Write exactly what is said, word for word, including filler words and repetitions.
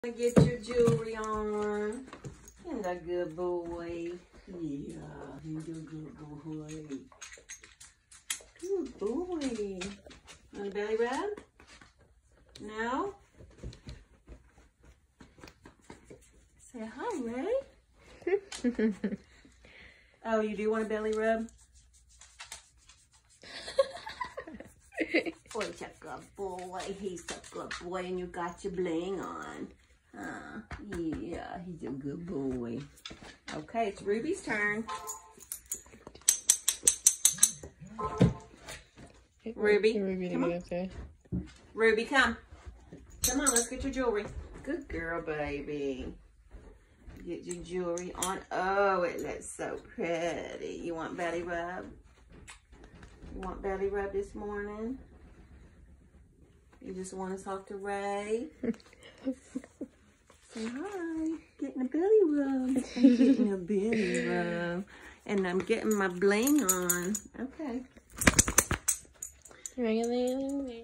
Get your jewelry on. And a good boy. Yeah, he's a good boy. Good boy. Want a belly rub? No? Say hi, Ray. Oh, you do want a belly rub? Boy, such a good boy. He's a good boy, and you got your bling on. Uh, yeah, he's a good boy. Okay, it's Ruby's turn. Ruby, Ruby come on. Okay. Ruby, come. Come on, let's get your jewelry. Good girl, baby. Get your jewelry on. Oh, it looks so pretty. You want belly rub? You want belly rub this morning? You just want to talk to Ray? Say hi. Getting a belly rub. I'm getting a belly rub. And I'm getting my bling on. Okay. Ring-a-ling-ling-ling.